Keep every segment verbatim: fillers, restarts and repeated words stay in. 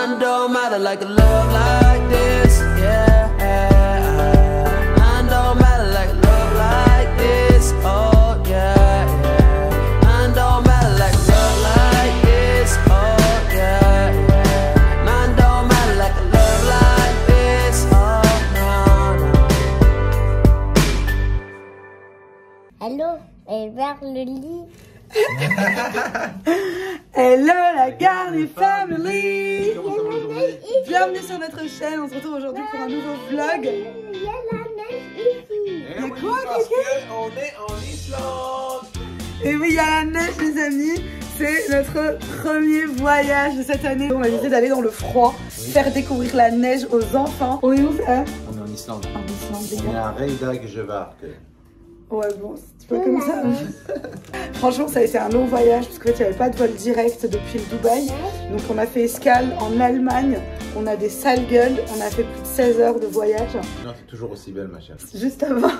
None don't matter like a love like this, yeah. None don't matter like a love like this, oh yeah, yeah. None don't matter like a love like this, oh yeah, yeah. None don't matter like a love like this, oh no, no. Allô, et vers le lit. Hello la Garni Family. Bienvenue sur notre chaîne, on se retrouve aujourd'hui pour un nouveau vlog. Il y a la neige ici. Et quoi, parce qu'on est en Islande. Et oui, il y a la neige les amis. C'est notre premier voyage de cette année. On a décidé d'aller dans le froid, oui. Faire découvrir la neige aux enfants. On est où hein? On est en Islande. En Islande, les On est gars. à Reykjavik. Ouais bon, c'est pas comme ça. Franchement ça a été un long voyage parce qu'en fait il n'y avait pas de vol direct depuis le Dubaï. Donc on a fait escale en Allemagne. On a des sales gueules. On a fait plus de seize heures de voyage. Non, t'es toujours aussi belle ma chère. Juste avant.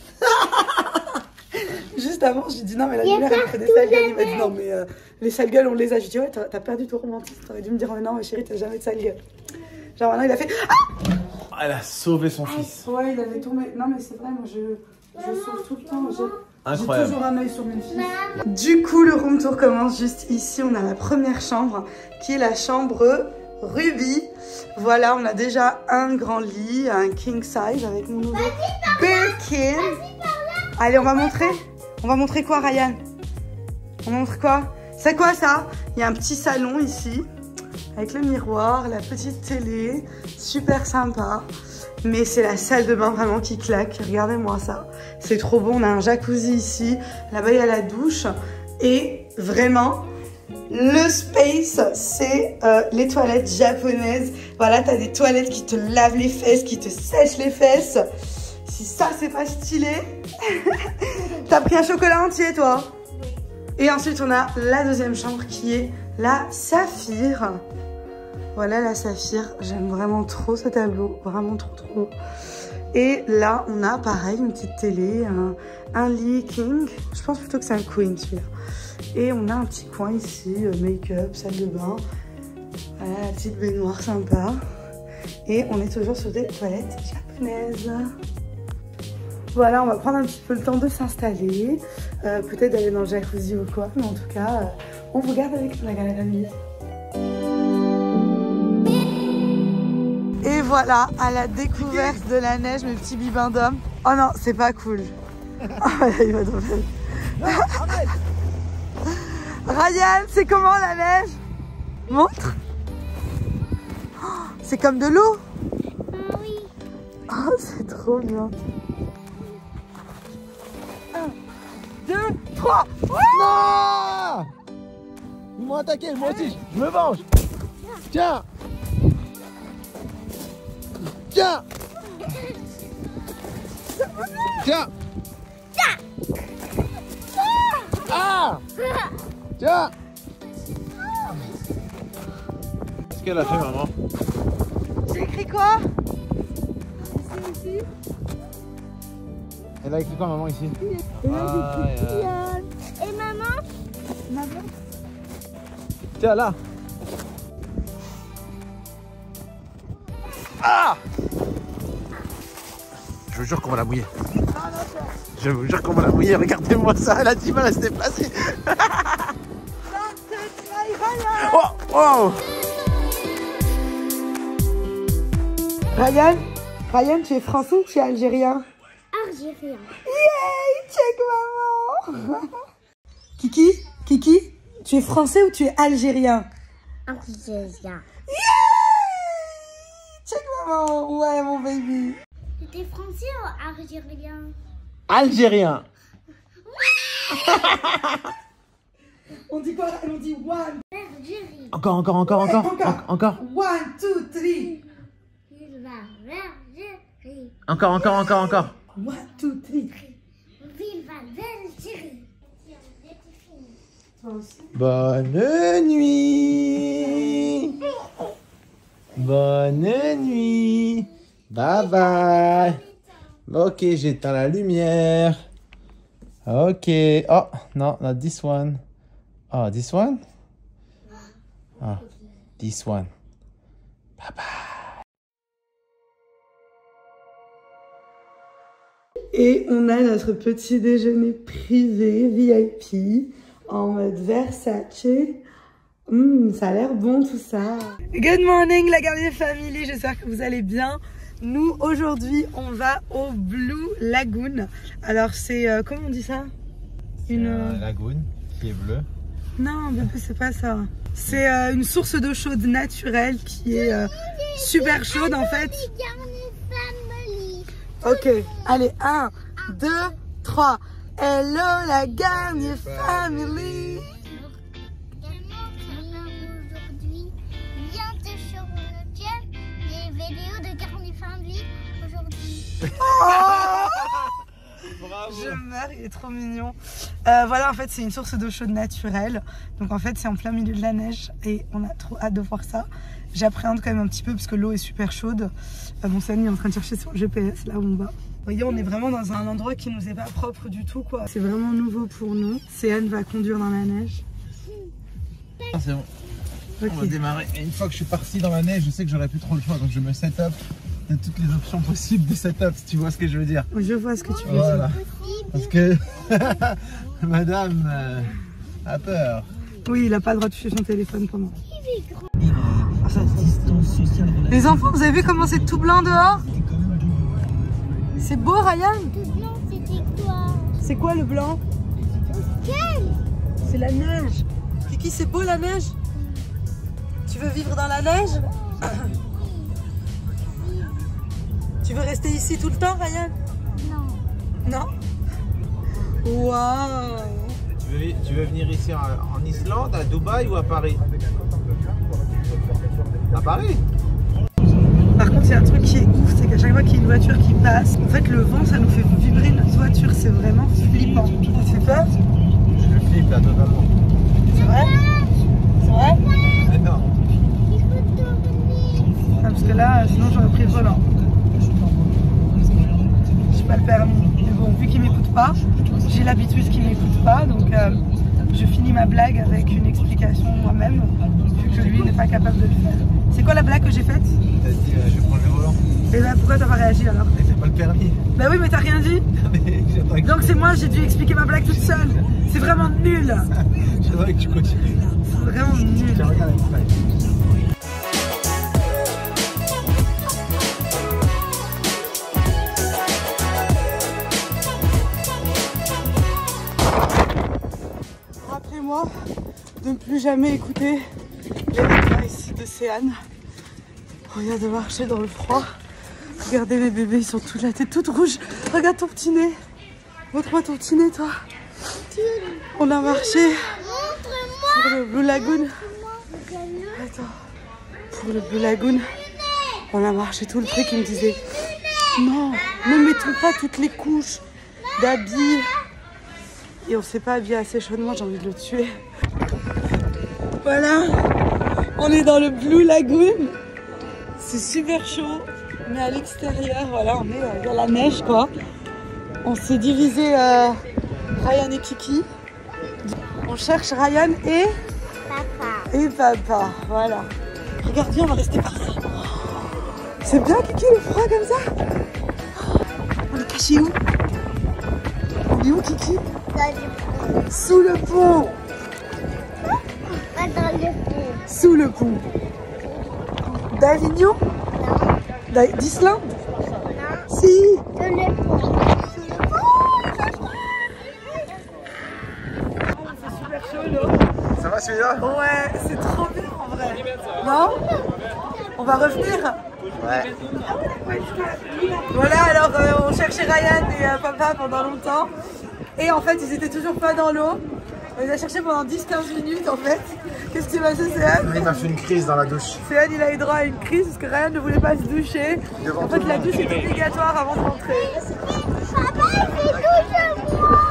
Juste avant j'ai dit non mais la lumière elle fait des sales gueules. Il m'a dit non mais euh, les sales gueules on les a. J'ai dit ouais t'as perdu ton romantisme. T'aurais dû me dire mais non mais chérie t'as jamais de sales gueules. Genre maintenant il a fait ah. Elle a sauvé son fils. Ouais il avait tombé. Non mais c'est vrai moi je... Je sauve tout le temps, j'ai Incroyable. toujours un œil sur mes fils. Du coup, le room tour commence juste ici. On a la première chambre qui est la chambre Ruby. Voilà, on a déjà un grand lit, un king size avec mon nouveau Birkin. Allez, on va montrer. On va montrer quoi, Ryan? On montre quoi? C'est quoi ça? Il y a un petit salon ici avec le miroir, la petite télé, super sympa. Mais c'est la salle de bain vraiment qui claque. Regardez-moi ça. C'est trop bon. On a un jacuzzi ici. Là-bas, il y a la douche. Et vraiment, le space, c'est euh, les toilettes japonaises. Voilà, t'as des toilettes qui te lavent les fesses, qui te sèchent les fesses. Si ça, c'est pas stylé. T'as pris un chocolat entier, toi? Et ensuite, on a la deuxième chambre qui est la Saphir. Voilà la Saphir, j'aime vraiment trop ce tableau, vraiment trop trop. Et là, on a pareil une petite télé, un, un lit king. Je pense plutôt que c'est un queen celui-là. Et on a un petit coin ici, make-up, salle de bain. Voilà la petite baignoire sympa. Et on est toujours sur des toilettes japonaises. Voilà, on va prendre un petit peu le temps de s'installer. Euh, Peut-être d'aller dans le jacuzzi ou quoi. Mais en tout cas, euh, on vous garde avec la galerie. Et voilà, à la découverte de la neige, mes petits bibins d'hommes. Oh non, c'est pas cool. Oh là, il va tomber. Ryan, c'est comment la neige? Montre. Oh, c'est comme de l'eau. Oui. Oh, c'est trop bien. Un, deux, trois. Ouais. Non! Ils m'ont attaqué, moi aussi, je me venge. Tiens! Tiens! Tiens! Ah! Tiens! Qu'est-ce qu'elle a fait, maman? J'ai écrit quoi? Elle a écrit quoi, maman, ici? Et maman? Maman. Tiens, là! Ah! Je vous jure qu'on va la mouiller. Je vous jure qu'on va la mouiller. Regardez-moi ça, elle a du mal à se déplacer. Oh, oh. Ryan, Ryan, tu es français ou tu es algérien? Algérien. Yay, check maman. Kiki, Kiki, tu es français ou tu es algérien? Algérien. Check maman, ouais mon baby. T'es français ou algérien? Algérien. On dit quoi? On dit one. Algérie. Encore, encore, encore, Ouais, encore, encore. en- encore. One, two, three. Il va vers l'Algérie. Encore, encore, encore, encore. One, two, three. Vive l'Algérie. Toi aussi. Bonne nuit. Bonne nuit. Bye bye. Ok, j'éteins la lumière. Ok. Oh, non, not this one. Oh, this one? Ah, this one. Bye bye. Et on a notre petit déjeuner privé V I P en mode Versace. Mmh, ça a l'air bon tout ça. Good morning la Garnier Family, j'espère que vous allez bien. Nous aujourd'hui on va au Blue Lagoon. Alors c'est, euh, comment on dit ça? Une euh, lagune qui est bleue. Non bébé c'est pas ça. C'est euh, une source d'eau chaude naturelle qui est euh, super chaude en fait. Ok, allez, un, deux, trois. Hello la Garnier Family. Aujourd'hui, bientôt sur le channel, les vidéos de Garnier Family aujourd'hui. Oh Bravo. Je meurs, il est trop mignon. Euh, voilà, en fait, c'est une source d'eau chaude naturelle. Donc, en fait, c'est en plein milieu de la neige et on a trop hâte de voir ça. J'appréhende quand même un petit peu parce que l'eau est super chaude. Euh, mon Samy est en train de chercher sur le G P S là où on va. Vous voyez, on est vraiment dans un endroit qui nous est pas propre du tout, quoi. C'est vraiment nouveau pour nous. Céane va conduire dans la neige. Ah, c'est bon. Okay. On va démarrer. Et une fois que je suis parti dans la neige, je sais que j'aurai plus trop le choix. Donc, je me set up de toutes les options possibles de setup, si tu vois ce que je veux dire. Je vois ce que tu veux Voilà. dire. Parce que madame euh, a peur. Oui, il a pas le droit de toucher son téléphone pendant. Les enfants, vous avez vu comment c'est tout blanc dehors? C'est beau, Ryan? Tout blanc, c'était quoi? C'est quoi le blanc? Quel? C'est la neige. Kiki, c'est beau la neige? Tu veux vivre dans la neige? Tu veux rester ici tout le temps, Ryan? Non. Non? Waouh! Tu veux, tu veux venir ici en, en Islande, à Dubaï ou à Paris? À Paris? Par contre, il y a un truc qui est ouf, c'est qu'à chaque fois qu'il y a une voiture qui passe, en fait, le vent, ça nous fait vibrer notre voiture. C'est vraiment flippant. Ça te fait peur? Je flippe là totalement. C'est vrai? C'est vrai? Mais non. Ah, parce que là, sinon j'aurais pris le volant. J'ai pas le permis. Mais bon, vu qu'il m'écoute pas, j'ai l'habitude qu'il m'écoute pas, donc euh, je finis ma blague avec une explication moi-même, vu que lui n'est pas capable de le faire. C'est quoi la blague que j'ai faite? T'as dit euh, je vais prendre le volant. Et ben pourquoi t'as pas réagi alors? Mais c'est pas le permis. Bah oui, mais t'as rien dit. Donc c'est moi, j'ai dû expliquer ma blague toute seule. C'est vraiment nul. J'aimerais que tu continues. C'est vraiment nul. Tiens, regarde avec ça. Rappelez-moi de ne plus jamais écouter les advice de Céane. On vient de marcher dans le froid. Regardez mes bébés, ils sont tous la tête toute rouge. Regarde ton petit nez. Montre-moi ton petit nez, toi. On a marché pour le Blue Lagoon. Attends. Pour le Blue Lagoon, on a marché tout le truc. Il me disait non, ne mettons pas toutes les couches d'habits. Et on s'est pas habillé assez chaudement, j'ai envie de le tuer. Voilà, on est dans le Blue Lagoon. C'est super chaud, mais à l'extérieur, voilà, on est euh, dans la neige quoi. On s'est divisé euh, Ryan et Kiki. On cherche Ryan et Papa. et papa. Voilà. Regarde bien, on va rester par là. C'est bien Kiki le froid comme ça. On est caché où? On est où Kiki? Sous le pont. Pas dans le fond. Sous le pont. D'Avignon? Non. D'Islande? Non. Si. Dans le fond. C'est super chaud là. Ça va celui-là? Ouais, c'est trop bien en vrai. Non? On va revenir? Ouais. Voilà, alors euh, on cherchait Ryan et euh, papa pendant longtemps. Et en fait, ils étaient toujours pas dans l'eau. On les a cherchés pendant dix à quinze minutes en fait. Qu'est-ce qui s'est passé, Céane? Il m'a fait une crise dans la douche. Céane, il a eu droit à une crise parce que Ryan ne voulait pas se doucher. Devant En fait, tout le la monde. douche est obligatoire avant de rentrer. Papa, il fait tout sur moi.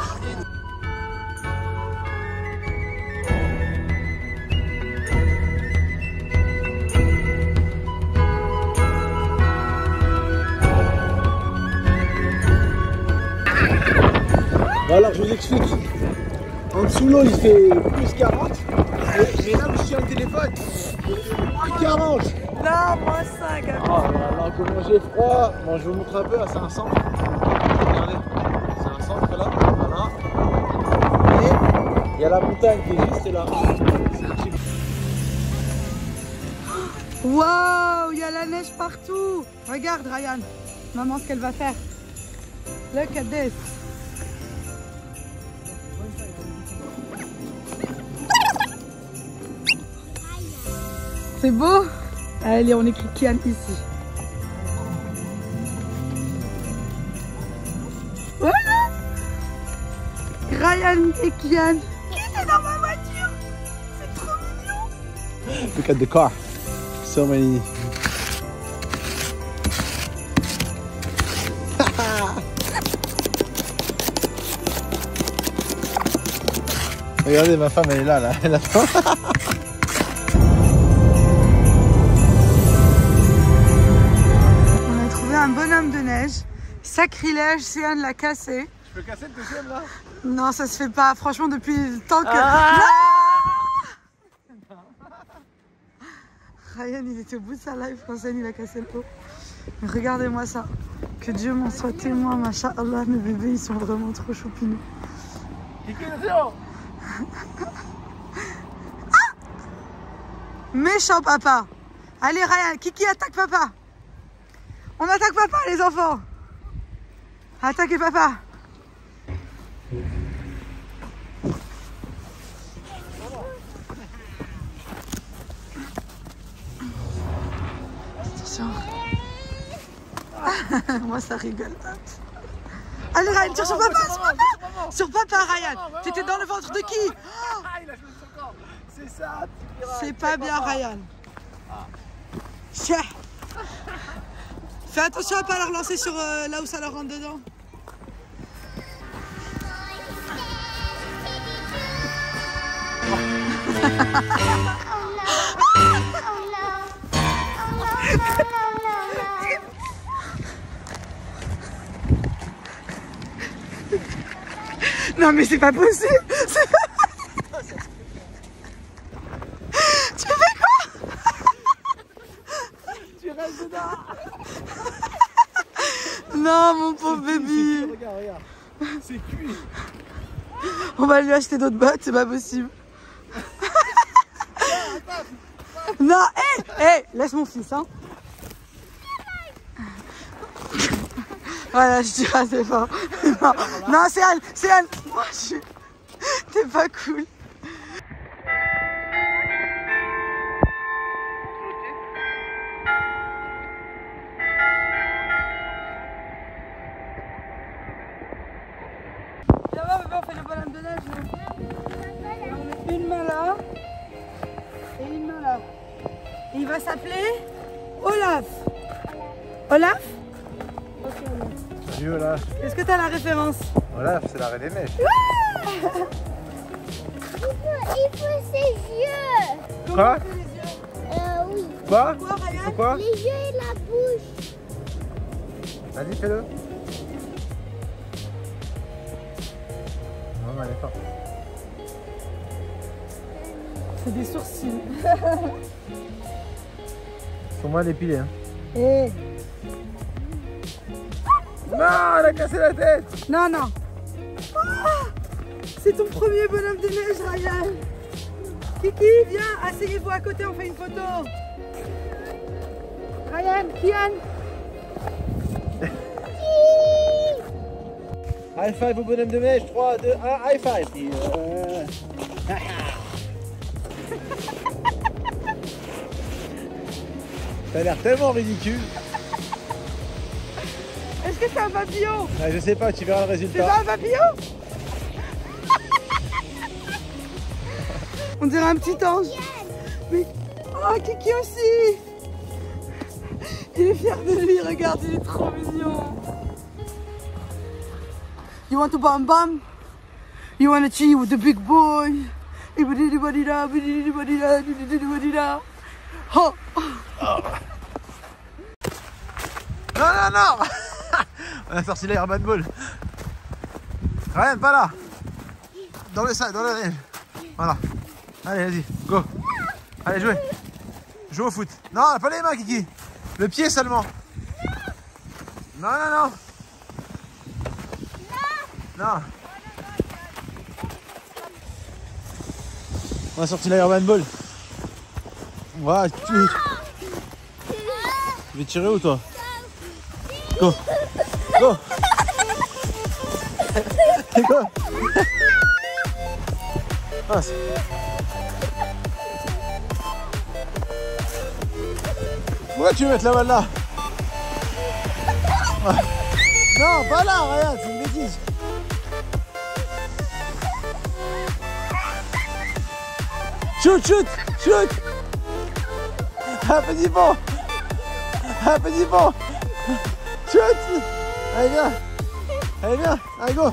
Bon alors je vous explique. En dessous de l'eau il fait plus quarante. Mais là où je suis au téléphone, il fait moins quarante. Non, moins cinq. Oh là là, comment j'ai froid. Bon, je vous montre un peu, c'est un centre. Regardez, c'est un centre là, voilà. Et il y a la montagne qui est juste là. C'est archi. Waouh, il y a la neige partout. Regarde Ryan, maman ce qu'elle va faire. Look at this. C'est beau. Allez, on écrit Kian ici. Voilà. Ryan et Kian. Qui est dans ma voiture? C'est trop mignon. Look at the car. So many. Regardez, ma femme elle est là, là. Elle attend. On a trouvé un bonhomme de neige. Sacrilège, Sian l'a cassé. Je peux casser le deuxième là? Non, ça se fait pas. Franchement, depuis le temps que... Ah Ryan, il était au bout de sa life quand Sian il a cassé le pot. Mais regardez-moi ça. Que Dieu m'en soit témoin, machallah, mes bébés, ils sont vraiment trop choupinous. Ah, méchant papa. Allez Ryan, Kiki attaque papa. On attaque papa les enfants. Attaquez papa. Attention. Moi ça rigole. Allez Ryan, tire sur papa, sur papa. Sur papa Ryan. T'étais dans le ventre de qui? C'est ça. C'est pas bien Ryan. Tiens. Fais attention à pas leur lancer sur euh, là où ça leur rentre dedans. Non mais c'est pas possible. Pas... Tu fais quoi? Tu restes dedans. Non mon pauvre bébé. Regarde, regarde. C'est cuit. On va lui acheter d'autres bottes, c'est pas possible. Non, hé, hey, hé, hey, laisse mon fils, hein. Voilà, je tire assez fort. Non, non c'est Anne, c'est Anne. Moi, je... T'es pas cool. Viens voir, bébé, on fait le bonhomme de neige. On met une main là et une main là. Et il va s'appeler Olaf. Olaf? Ok, Olaf. Dieu, Olaf. Est-ce que tu as la référence? Olaf, c'est la reine des neiges. Il faut, il faut ses yeux. Quoi? Comment on fait les yeux? Euh, oui. Quoi? Quoi, Ryan? Pourquoi? Les yeux et la bouche. Vas-y, fais-le. Non, elle est forte. C'est des sourcils. Faut moins dépiler. Hein. Eh. Non, elle a cassé la tête. Non, non. Ah, c'est ton premier bonhomme de neige, Ryan. Kiki, viens, asseyez-vous à côté, on fait une photo. Ryan, Kian. High five au bonhomme de neige. trois, deux, un, high five. Euh... Ça a l'air tellement ridicule. Est-ce que c'est un papillon? Ah, je sais pas, tu verras le C'est résultat. pas un papillon? On dirait un petit ange. Mais... Oh, Kiki aussi. Il est fier de lui, regarde, il est trop mignon. You want to bam bam? You want to cheat with the big boy? Oh. Non, non, non. On a sorti l'air bad ball. Ryan, pas là. Dans le sac, dans la neige. Voilà. Allez, vas-y, go. Allez, jouez. Joue au foot. Non, pas les mains, Kiki. Le pied seulement. Non, non, non. Non. On a sorti la Urban Ball. Ouais, tu... tu veux tirer où toi? Go. Go. Go. Passe. Pourquoi tu veux mettre la balle là? Non, pas là, regarde, c'est une bêtise. Shoot, shoot, shoot. Un petit pont. Un petit pont. Shoot. Allez, viens. Allez, viens. Allez, go.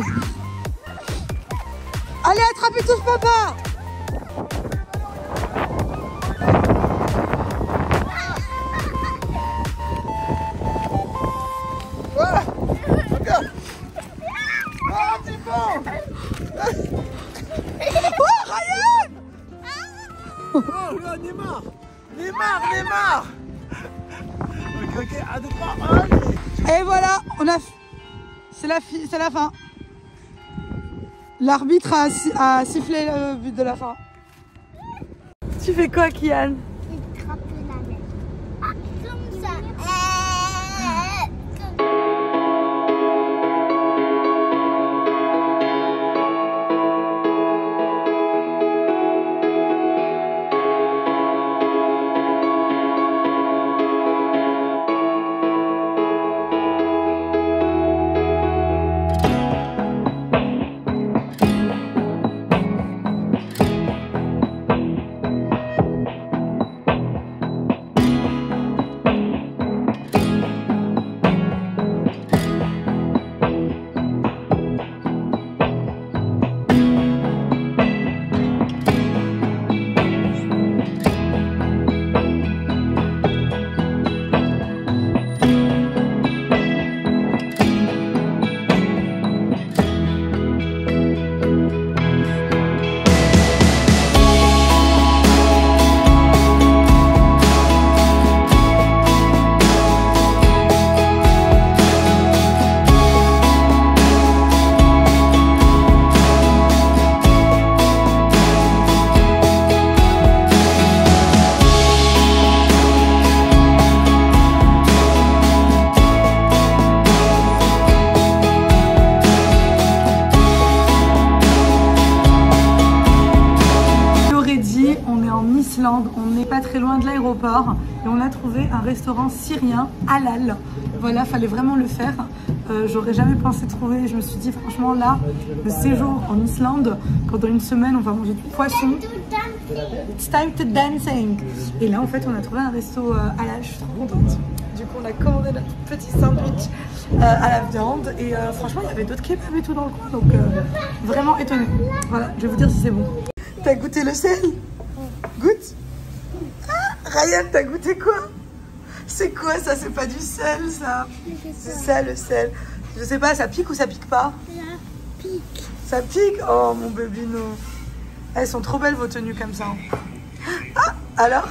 Allez, attrapez tous papa. Voilà. Encore. Ah, petit pont. Oh, Ryan. Oh, regarde, Neymar. Neymar, Neymar. Ok, ok, un, deux, trois, allez. Et voilà, on a... C'est la, fi... c'est la fin. L'arbitre a, si... a sifflé le but de la fin. Tu fais quoi, Kian? Il grappe la mer. Ah, comme ça. On n'est pas très loin de l'aéroport et on a trouvé un restaurant syrien halal. Voilà, fallait vraiment le faire. Euh, J'aurais jamais pensé trouver. Je me suis dit franchement là, le séjour en Islande pendant une semaine, on va manger du poisson. It's time to dancing. Et là en fait, on a trouvé un resto euh, halal. Je suis trop contente. Du coup, on a commandé notre petit sandwich euh, à la viande et euh, franchement, il y avait d'autres kebabs et tout dans le coin, donc euh, vraiment étonnée. Voilà, je vais vous dire si c'est bon. T'as goûté le sel? Goûte. Ah, Ryan, t'as goûté quoi? C'est quoi ça? C'est pas du sel ça? C'est ça le sel. Je sais pas, ça pique ou ça pique pas? Ça pique. Ça pique? Oh mon bébino. Elles sont trop belles vos tenues comme ça. Ah, alors?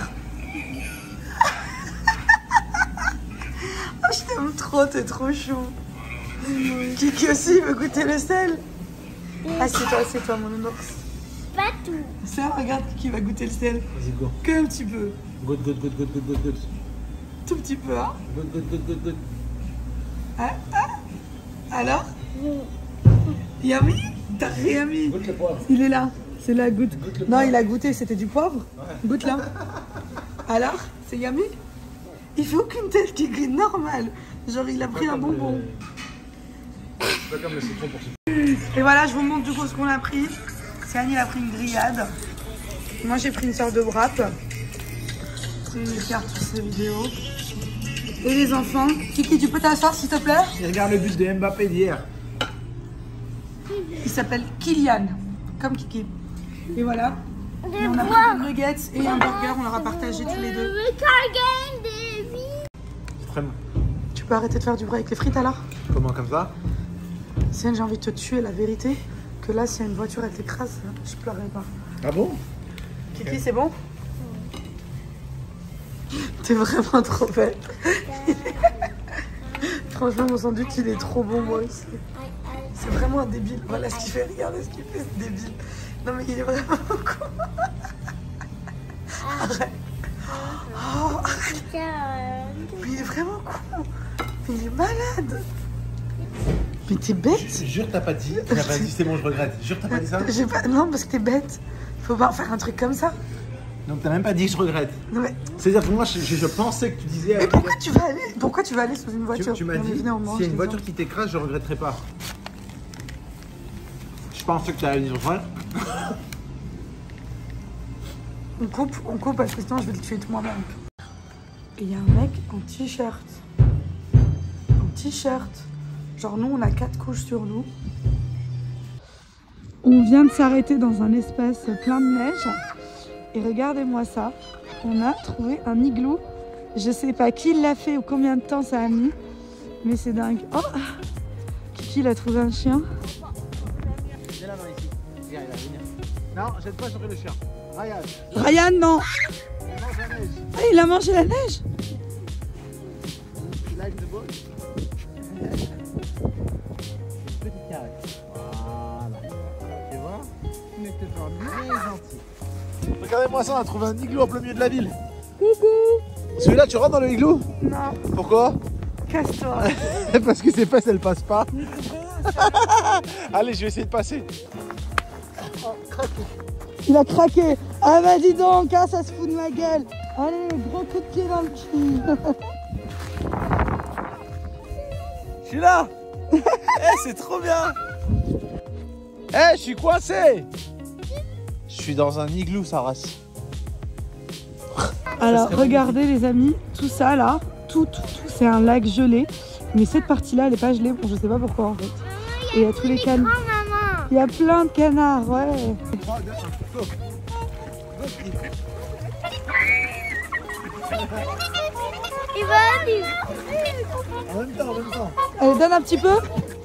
Oh, je t'aime trop, t'es trop chou. Kiki aussi veut goûter le sel. Ah, c'est toi, c'est toi mon nounours. Pas tout. Ça, regarde qui va goûter le sel. Vas-y, go. Que un petit peu. Goûte, goûte, goûte, goûte, goûte, goûte. Tout petit peu, hein. Goûte, goûte, goûte, goûte, goûte. Ah, ah. Alors? Yummy? T'as rien mis. Goûte le poivre. Il est là. C'est là, goûte. Goûte le Non, poivre. il a goûté, c'était du poivre. Ouais. Goûte là. Alors? C'est yummy? Il fait aucune tête qui est normale. Genre, il a pris un bonbon. C'est pas comme le citron pour ce. Et voilà, je vous montre du coup ce qu'on a pris. Siani, il a pris une grillade. Moi, j'ai pris une sorte de wrap. C'est une carte sur ces vidéos. Et les enfants. Kiki, tu peux t'asseoir s'il te plaît? Il regarde le but de Mbappé d'hier. Il s'appelle Kylian, comme Kiki. Et voilà. Et on a pris des nuggets et un burger, on leur a partagé tous les deux. Le car game des vies. Vraiment. Tu peux arrêter de faire du bruit avec les frites alors? Comment, comme ça? Sienne, j'ai envie de te tuer, la vérité. Que là, s'il y a une voiture, elle t'écrase, je pleurerai pas. Ah bon? Kiki, c'est bon? T'es vraiment trop bête. Franchement, mon sandwich, il est trop bon, moi aussi. C'est vraiment un débile. Voilà ce qu'il fait. Regardez ce qu'il fait, c'est débile. Non, mais il est vraiment con. Arrête. Oh, arrête. Mais il est vraiment con. Mais il est malade. Mais t'es bête. Je jure, t'as pas dit. T'as pas dit, c'est bon, je regrette. Jure, t'as pas dit ça. J'ai pas... Non, parce que t'es bête. Faut pas faire un truc comme ça. Donc t'as même pas dit que je regrette. Non mais... C'est-à-dire que moi je, je, je pensais que tu disais... Mais pourquoi tu vas aller Pourquoi tu vas aller sous une voiture? Tu, tu m'as dit, s'il y a une voiture qui t'écrase, je regretterai pas. Je pensais que tu allais dire vrai. On coupe, on coupe parce que sinon je vais le tuer de moi-même. Et il y a un mec en t-shirt. En t-shirt. Genre nous on a quatre couches sur nous. On vient de s'arrêter dans un espace plein de neige. Et regardez-moi ça, on a trouvé un igloo. Je sais pas qui l'a fait ou combien de temps ça a mis, mais c'est dingue. Oh, Kiki il a trouvé un chien. Viens là, ici. Regarde, il va venir. Non, jette pas sur le chien. Ryan. Ryan, non. Il mange la neige. Ah, il a mangé la neige. Il like the ball. Petite caresse. Voilà. Tu vois? Mais t'es toujours bien gentil. Regardez-moi ça, on a trouvé un igloo en plein milieu de la ville. Coucou. Celui-là, tu rentres dans le igloo? Non. Pourquoi? Casse-toi. Parce que ses fesses, elles passent pas. Allez, je vais essayer de passer. Oh, craqué. Il a craqué. Ah bah dis donc, hein, ça se fout de ma gueule. Allez, gros coup de pied dans le cul. Je suis là. Eh, hey, c'est trop bien. Eh, hey, je suis coincé. Je suis dans un igloo, sa race. Alors regardez les amis, tout ça là, tout, tout, tout, c'est un lac gelé. Mais cette partie-là, elle n'est pas gelée, bon, je sais pas pourquoi en fait. Et il y a tous les canards. Il y a plein de canards, ouais. Il va aller. En même temps, en même temps. Allez, donne un petit peu.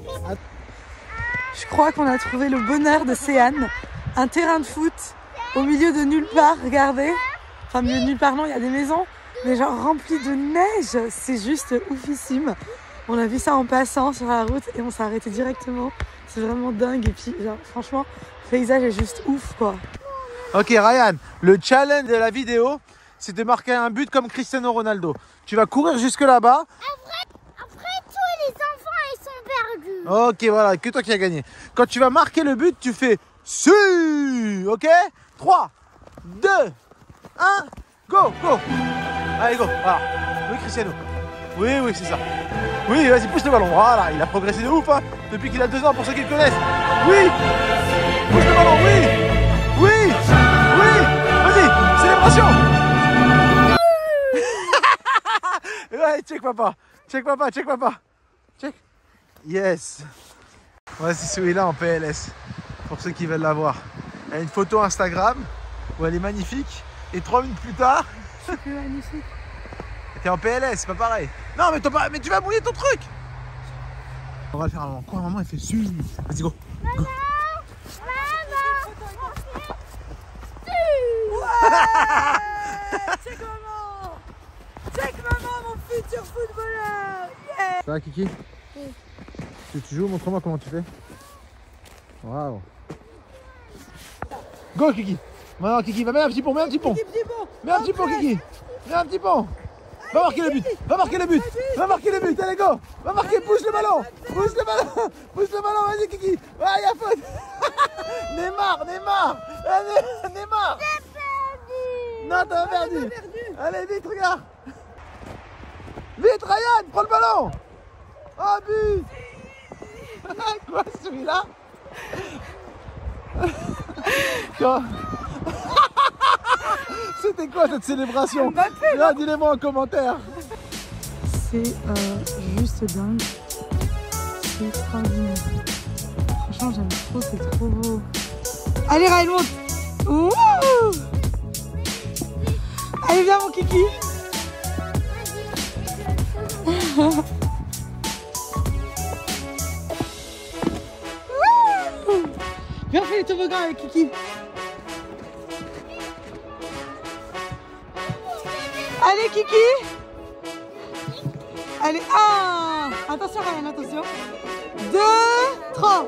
Je crois qu'on a trouvé le bonheur de Céane. Un terrain de foot au milieu de nulle part, regardez. Enfin, au milieu de nulle part, non, il y a des maisons, mais genre rempli de neige. C'est juste oufissime. On a vu ça en passant sur la route et on s'est arrêté directement. C'est vraiment dingue. Et puis, genre, franchement, le paysage est juste ouf, quoi. Ok, Ryan, le challenge de la vidéo, c'est de marquer un but comme Cristiano Ronaldo. Tu vas courir jusque là-bas. Après, après, tous les enfants, ils sont perdus. Ok, voilà, que toi qui as gagné. Quand tu vas marquer le but, tu fais su. Ok, trois, deux, un, go, go. Allez, go. Voilà. Oui, Cristiano. Oui, oui, c'est ça. Oui, vas-y, pousse le ballon. Voilà, il a progressé de ouf, hein, depuis qu'il a deux ans, pour ceux qui le connaissent. Oui. Pousse le ballon, oui. Oui. Oui. Vas-y, célébration. Ouais, check papa. Check papa, check papa. Check. Yes. Voici celui-là en P L S. Pour ceux qui veulent la voir. Elle a une photo Instagram où elle est magnifique. Et trois minutes plus tard, C'est magnifique. t'es en P L S, c'est pas pareil. Non, mais, pas... mais tu vas mouiller ton truc. On va le faire à maman. Quoi, maman, elle fait su. Vas-y, go. Go. Check maman. Check maman, mon futur footballeur. Yeah. Ça va, Kiki? Oui. Tu, tu joues? Montre-moi comment tu fais. Waouh. Go, Kiki. Maintenant, Kiki, va mettre un petit pont, mets un petit pont. Mets un petit pont, Kiki. Mets un petit pont. Va marquer le but. Va marquer le but. Va marquer le but. Allez, go. Va marquer, pousse le ballon. Pousse le ballon. Pousse le ballon, vas-y, Kiki. Ah, il y a faute. Neymar, Neymar. Allez, Neymar. Non, t'as perdu. Allez, vite, regarde. Vite, Ryan, prends le ballon. Oh, but. Quoi, celui-là? Quoi? C'était quoi cette célébration? Là, dis-le-moi en commentaire. C'est euh, juste dingue. C'est extraordinaire. Franchement, j'aime trop, c'est trop beau. Allez, Ryan, monte. Ouh. Allez, viens, mon kiki. Viens, on fait les toboggans avec Kiki. Allez, Kiki. Allez, un. Attention, Ryan, attention. Deux, trois.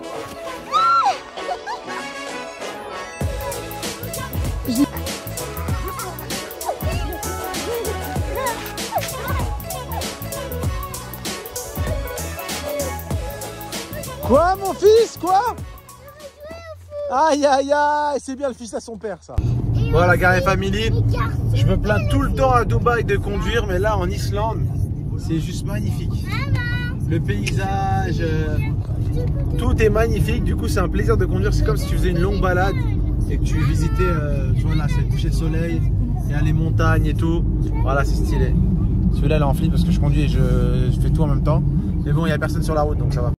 Quoi, mon fils? Quoi? Aïe, aïe, aïe. C'est bien le fils à son père, ça. Voilà, Garé Family. Je me plains tout le temps à Dubaï de conduire, mais là, en Islande, c'est juste magnifique. Le paysage, euh, tout est magnifique. Du coup, c'est un plaisir de conduire. C'est comme si tu faisais une longue balade et que tu visitais, euh, tu vois là, c'est le coucher de soleil, il y a les montagnes et tout. Voilà, c'est stylé. Celui-là, il est en flip parce que je conduis et je, je fais tout en même temps. Mais bon, il n'y a personne sur la route, donc ça va.